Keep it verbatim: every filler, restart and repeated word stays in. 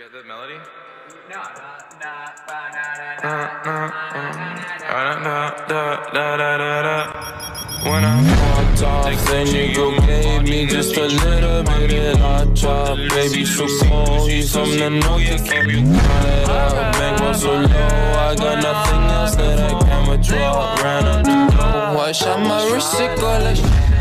Forget that melody? No, na na ba na na na. When I walked off, then you go gave me just a little bit and I dropped. Baby, so cold, he's something to know you can't be quiet out. Bank so low, I got nothing else that I can withdraw. Ran up the dough, I shot my wrist, it go like